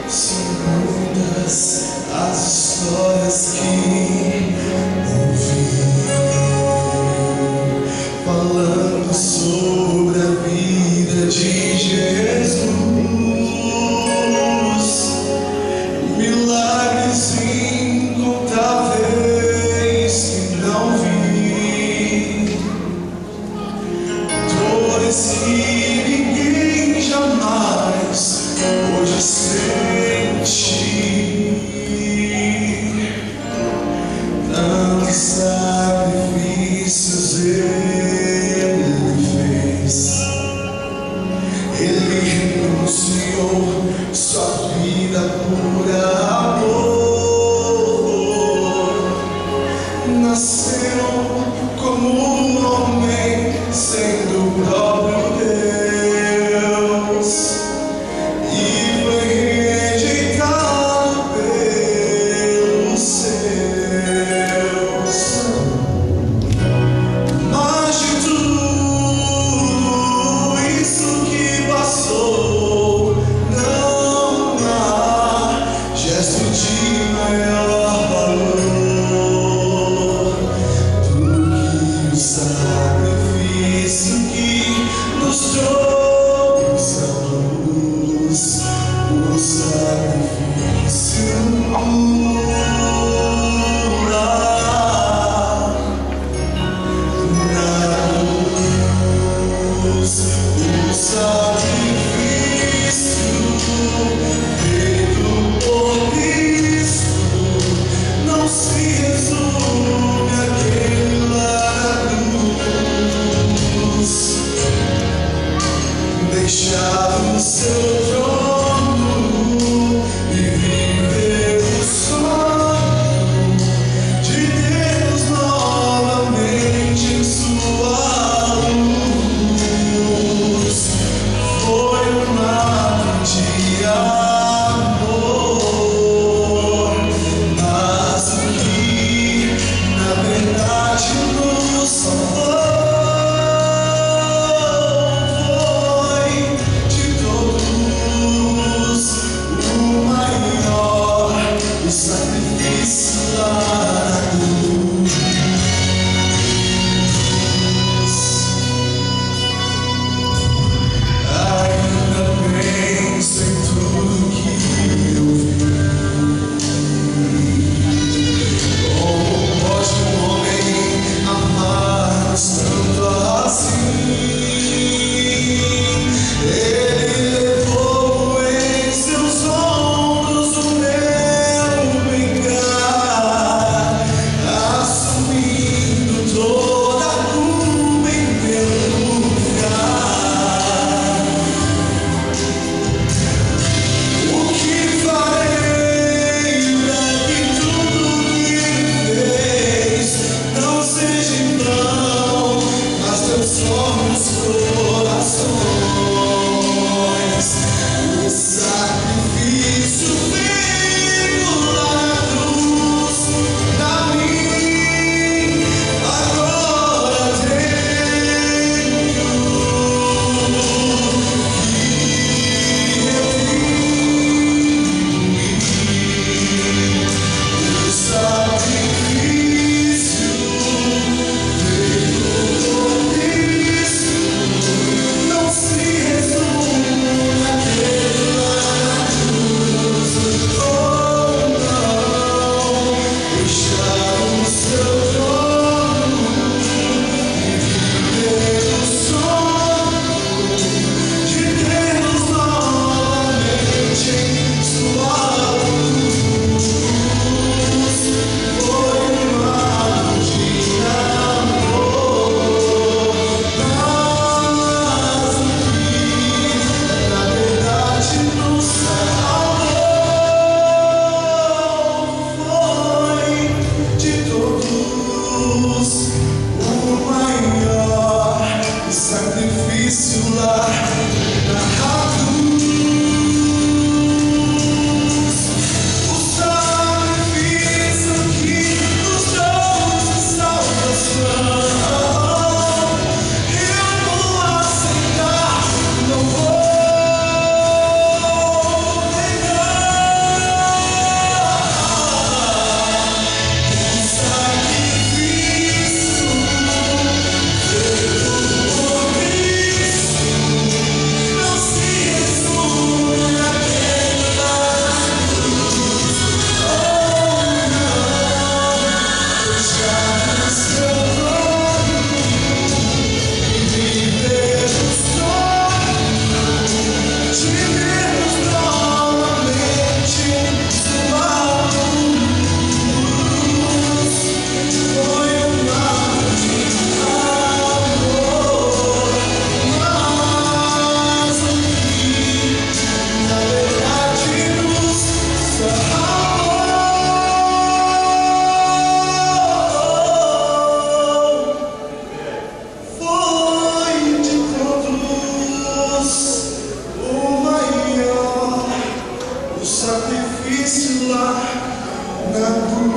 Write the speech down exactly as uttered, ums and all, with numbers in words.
São muitas as histórias que ouvi, falando sobre a vida de Jesus, milagres incontáveis que não vi, dores que ninguém jamais pôde sentir. Tantos sacrifícios ele fez, ele renunciou sua vida por amor. Nasceu como um homem, sendo o próprio Deus, e foi rejeitado pelos seus. Mas de tudo isso que passou, não há gesto de maior valor do que o sacrifício que nos trouxe a luz. O sacrifício cura na luz. O sacrifício feito por Cristo não se resume àquela cruz. Deixar o seu trono e viver o sonho na tua